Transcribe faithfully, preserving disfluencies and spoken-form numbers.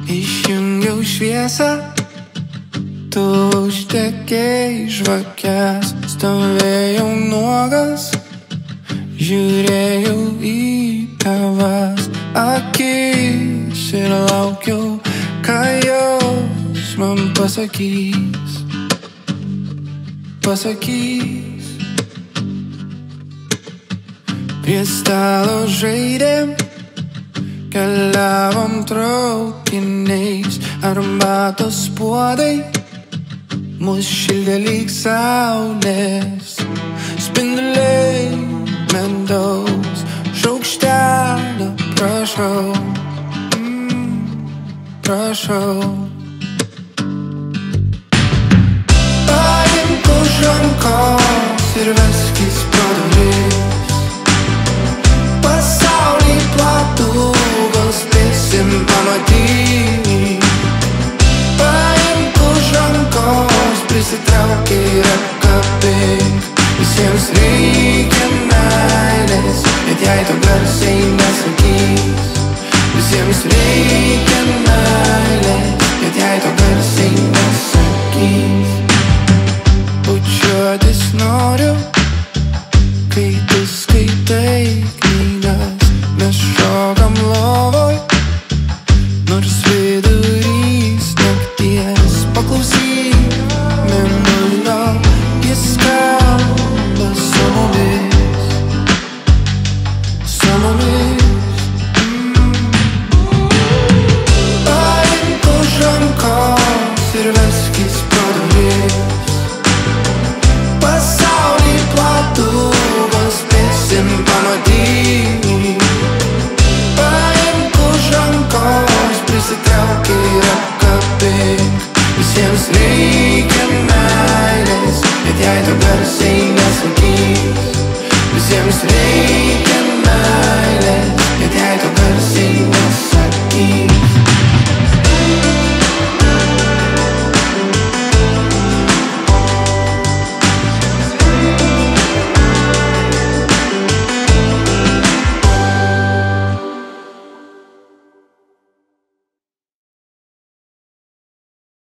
Išjungiau šviesą, tu užtekėjai žvakes. Stovėjau nuogas, žiūrėjau į tavas akis ir laukiau, ką jos man pasakys. Pasakys. Prie stalo žaidėm, keliavom traukiniais, arbatos puodai mus šildė lyg saulės spinduliai. Medaus šaukštelio prašau, mm, prašau. Paimk už rankos ir veskis pro duris. Pasaulį platų, gal spėsim pamatyti. Paimk už rankos, prisitrauk ir apkabink. Visiems reikia meilės, net jei to garsiai nesakys. Visiems reikia meilės, net jei to garsiai nesakys. Bučiuotis noriu, kai tu skaitai knygas. Mes šokam lovoj, nors vidurys nakties. Paklausyk mėnulio, jis kalba su mumis, su mumis. Paimk už rankos ir veskis pro duris. Pasaulį platų, gal spėsim pamatyti. Paimk už rankos, prisitrauk ir apkabink. Visiems reikia meilės, net jei to garsiai nesakys. Visiems reikia meilės, net jei to garsiai